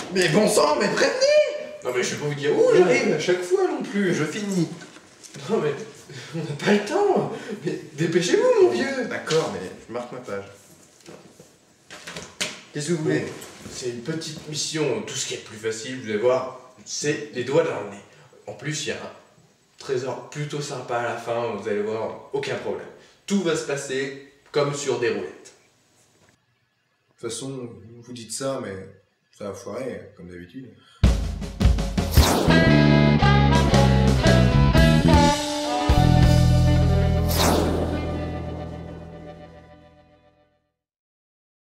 Mais bon sang, mais prévenez! Non mais je vais pas vous dire où j'arrive à chaque fois non plus. Je finis. Non mais on n'a pas le temps. Mais dépêchez-vous mon vieux. D'accord, mais je marque ma page. Qu'est-ce que vous voulez? C'est une petite mission. Tout ce qui est plus facile, vous allez voir, c'est les doigts dans le nez. En plus, il y a un trésor plutôt sympa à la fin. Vous allez voir, aucun problème. Tout va se passer comme sur des roulettes. De toute façon, vous dites ça, mais ça va foirer, comme d'habitude.